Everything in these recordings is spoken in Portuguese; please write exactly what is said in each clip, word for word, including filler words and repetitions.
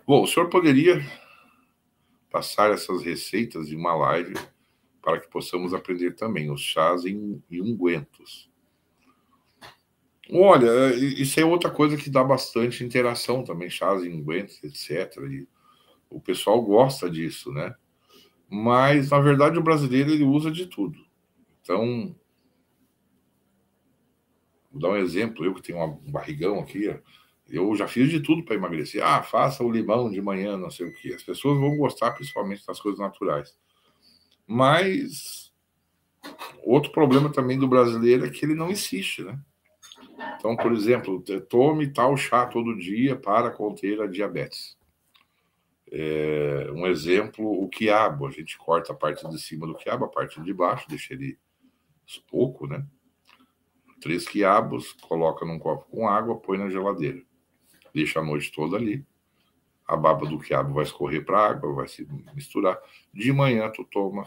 Bom, o senhor poderia passar essas receitas em uma live para que possamos aprender também os chás e ungüentos. Olha, isso é outra coisa que dá bastante interação também, chás e ungüentos, etcétera. E o pessoal gosta disso, né? Mas, na verdade, o brasileiro ele usa de tudo. Então, vou dar um exemplo. Eu que tenho um barrigão aqui, eu já fiz de tudo para emagrecer. Ah, faça o limão de manhã, não sei o quê. As pessoas vão gostar principalmente das coisas naturais. Mas outro problema também do brasileiro é que ele não insiste, né? Então, por exemplo, tome tal chá todo dia para conter a diabetes. É, um exemplo, o quiabo. A gente corta a parte de cima do quiabo, a parte de baixo, deixa ele pouco, né? Três quiabos, coloca num copo com água, põe na geladeira. Deixa a noite toda ali. A baba do quiabo vai escorrer para a água, vai se misturar. De manhã, tu toma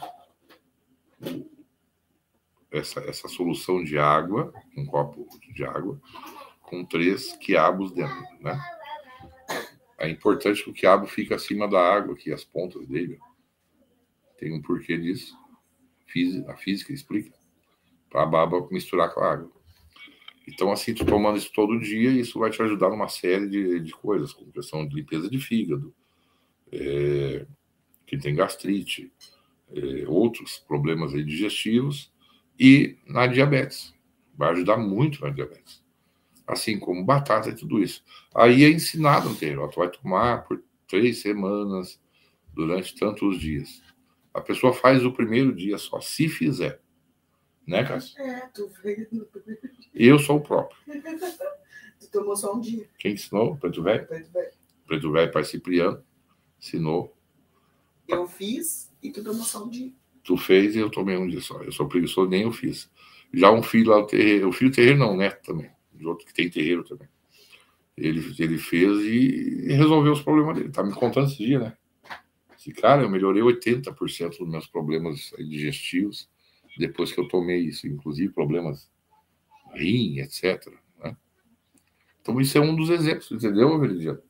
essa, essa solução de água, um copo de água, com três quiabos dentro, né? É importante que o quiabo fique acima da água, aqui, as pontas dele. Tem um porquê disso. A física explica. Para a baba misturar com a água. Então, assim, tu tomando isso todo dia, isso vai te ajudar numa série de, de coisas, como questão de limpeza de fígado, é, quem tem gastrite, é, outros problemas aí digestivos, e na diabetes. Vai ajudar muito na diabetes. Assim como batata e tudo isso. Aí é ensinado no terreiro. Tu vai tomar por três semanas, durante tantos dias. A pessoa faz o primeiro dia só, se fizer. Né, Cássio? É, tu fez no primeiro dia. Eu sou o próprio. Tu tomou só um dia. Quem ensinou? Preto Velho? Preto Velho. Preto Velho, pai Cipriano. Ensinou. Eu fiz e tu tomou só um dia. Tu fez e eu tomei um dia só. Eu sou preguiçoso, nem eu fiz. Já um filho lá do terreiro, o filho do terreiro não, neto também. De outro que tem terreiro também. Ele, ele fez e resolveu os problemas dele. Tá me contando esse dia, né? Esse cara, eu melhorei oitenta por cento dos meus problemas digestivos depois que eu tomei isso. Inclusive problemas rim, etcétera. Né? Então isso é um dos exemplos, entendeu, Veridiano?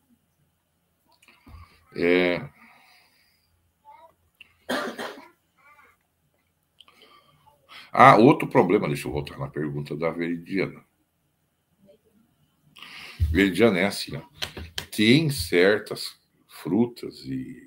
É... Ah, outro problema, deixa eu voltar na pergunta da Veridiana. Veridiana é assim, ó. Tem certas frutas e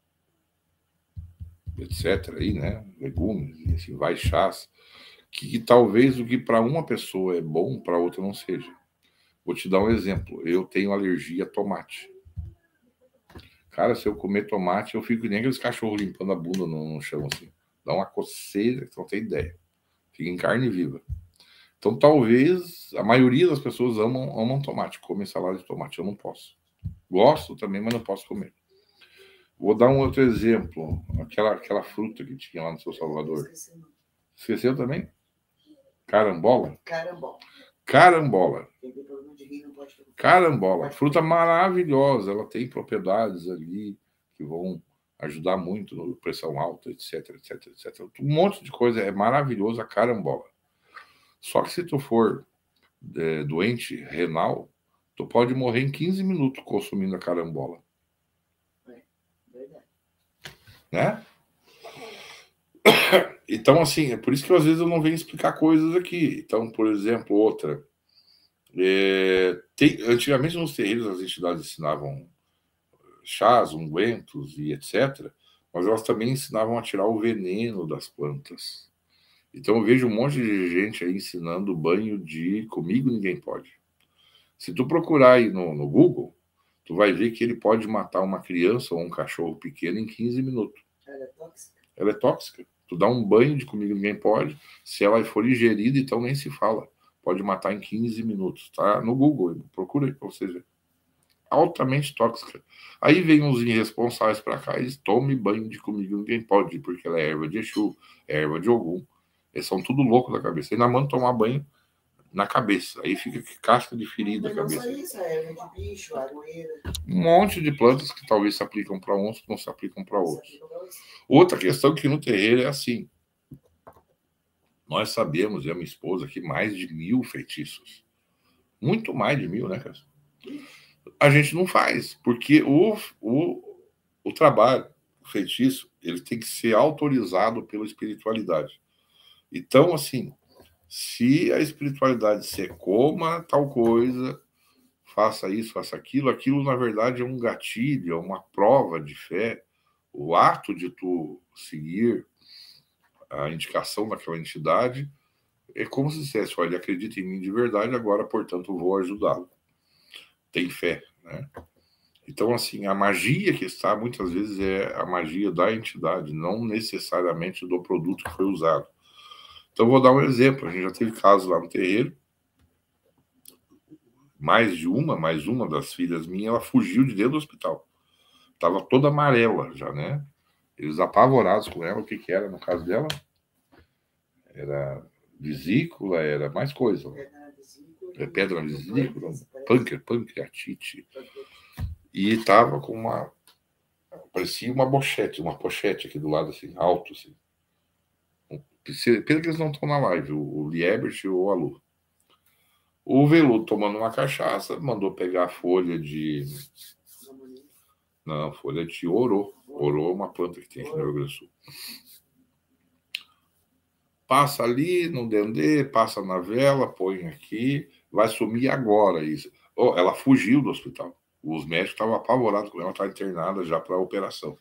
etc aí, né, legumes, e assim, vai chás, que, que talvez o que para uma pessoa é bom, para outra não seja. Vou te dar um exemplo. Eu tenho alergia a tomate. Cara, se eu comer tomate, eu fico nem aqueles cachorros limpando a bunda no, no chão, assim. Dá uma coceira que não tem ideia. Fica em carne viva. Então, talvez a maioria das pessoas amam, amam tomate, comem salada de tomate. Eu não posso. Gosto também, mas não posso comer. Vou dar um outro exemplo. Aquela, aquela fruta que tinha lá no seu Salvador. Esqueceu também? Carambola? Carambola. Carambola. Carambola. Fruta maravilhosa. Ela tem propriedades ali que vão ajudar muito na pressão alta, etc, etc, etcétera. Um monte de coisa. É maravilhoso a carambola. Só que se tu for é, doente renal, tu pode morrer em quinze minutos consumindo a carambola. É, verdade. Né? Então, assim, é por isso que às vezes eu não venho explicar coisas aqui. Então, por exemplo, outra. É, tem, antigamente nos terreiros as entidades ensinavam chás, ungüentos e etcétera, mas elas também ensinavam a tirar o veneno das plantas. Então eu vejo um monte de gente aí ensinando banho de comigo ninguém pode. Se tu procurar aí no, no Google, tu vai ver que ele pode matar uma criança ou um cachorro pequeno em quinze minutos. Ela é tóxica? Ela é tóxica. Tu dá um banho de comigo ninguém pode, se ela for ingerida, então nem se fala. Pode matar em quinze minutos, tá? No Google, procura aí para vocês verem. Altamente tóxica. Aí vem uns irresponsáveis para cá e tome banho de comigo ninguém pode, porque ela é erva de Exu, é erva de Ogum. Eles são tudo louco da cabeça. Ainda mandam tomar banho na cabeça. Aí fica casca de ferida a cabeça. Não só isso, é erva de bicho, aroeira. Um monte de plantas que talvez se aplicam para uns, não se aplicam para outros. Outra questão que no terreiro é assim. Nós sabemos, eu e minha esposa, que mais de mil feitiços. Muito mais de mil, né, cara? a gente não faz, porque o, o, o trabalho, o feitiço, ele tem que ser autorizado pela espiritualidade. Então, assim, se a espiritualidade disser coma tal coisa, faça isso, faça aquilo, aquilo, na verdade, é um gatilho, é uma prova de fé. O ato de tu seguir a indicação daquela entidade é como se dissesse, olha, ele acredita em mim de verdade, agora, portanto, vou ajudá-lo. Tem fé, né? Então, assim, a magia que está, muitas vezes, é a magia da entidade, não necessariamente do produto que foi usado. Então, vou dar um exemplo. A gente já teve casos lá no terreiro, mais de uma, mais uma das filhas minhas, ela fugiu de dentro do hospital. Estava toda amarela já, né? Eles apavorados com ela, o que que era no caso dela? Era vesícula, era mais coisa. É pedra vesícula, pânquer, pancreatite. E estava com uma... parecia uma bochete, uma pochete aqui do lado, assim, alto, assim. Pena que eles não estão na live, o Liebert ou a Lu. O Veludo tomando uma cachaça, mandou pegar a folha de... Não, folha de orô. Orô é uma planta que tem aqui no Rio Grande do Sul. Passa ali no dendê, passa na vela, põe aqui, vai sumir agora isso. Oh, ela fugiu do hospital. Os médicos estavam apavorados com ela, estava internada já para a operação.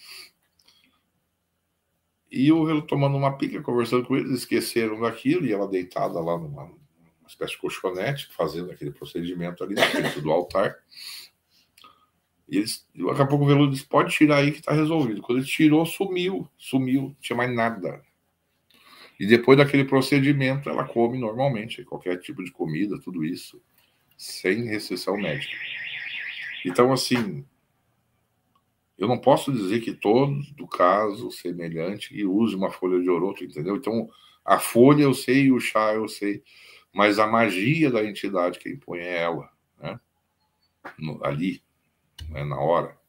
E o Veludo tomando uma pica, conversando com eles, esqueceram daquilo, e ela deitada lá numa, numa espécie de colchonete, fazendo aquele procedimento ali na frente do altar. E eles, daqui a pouco o Veludo disse, pode tirar aí que está resolvido. Quando ele tirou, sumiu, sumiu, não tinha mais nada. E depois daquele procedimento, ela come normalmente, qualquer tipo de comida, tudo isso, sem restrição médica. Então, assim, eu não posso dizer que todos do caso semelhante e use uma folha de oroto, entendeu? Então, a folha eu sei, o chá eu sei, mas a magia da entidade quem põe é ela, né? No, ali, né, na hora.